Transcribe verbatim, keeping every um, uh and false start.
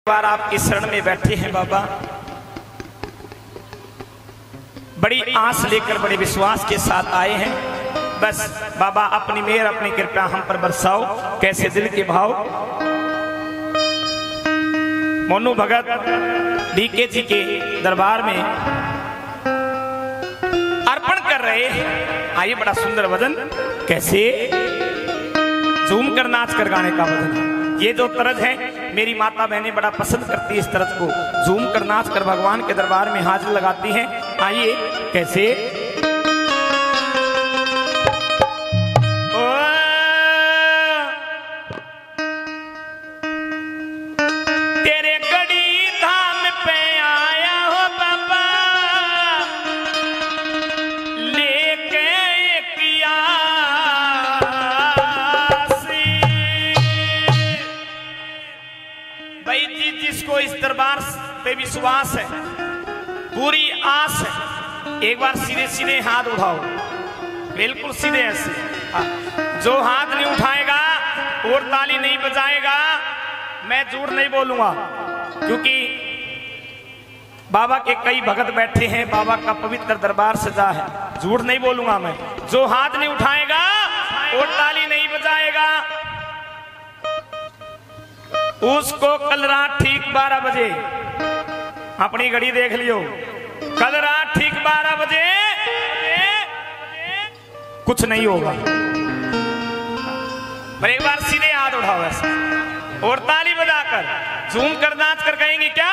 बार आपकी शरण में बैठे हैं बाबा, बड़ी आस लेकर बड़े विश्वास के साथ आए हैं। बस बाबा अपनी मेहर अपनी कृपा हम पर बरसाओ। कैसे दिल के भाव मोनू भगत डीके जी के दरबार में अर्पण कर रहे हैं। आइए, बड़ा सुंदर भजन, कैसे झूम कर नाच कर गाने का भजन। ये जो तरज है मेरी माता बहनें बड़ा पसंद करती है, इस तरज को झूम कर नाच कर भगवान के दरबार में हाजिर लगाती हैं। आइए, कैसे तेरे गड़ी धाम पे आया हो बाबा, लेके किया भाई जी, जिसको इस दरबार पे विश्वास है, पूरी आस है, एक बार सीधे सीधे हाथ उठाओ, बिल्कुल सीधे ऐसे। जो हाथ नहीं उठाएगा और ताली नहीं बजाएगा, मैं झूठ नहीं बोलूंगा, क्योंकि बाबा के कई भगत बैठे हैं, बाबा का पवित्र दरबार सजा है। झूठ नहीं बोलूंगा मैं। जो हाथ नहीं उठाएगा और ताली नहीं बजाएगा, उसको कल रात ठीक बारह बजे, अपनी घड़ी देख लियो, कल रात ठीक बारह बजे कुछ नहीं होगा। पर एक बार सीधे हाथ उठाओ ऐसे और ताली बजाकर झूम कर नाच कर कहेंगे क्या?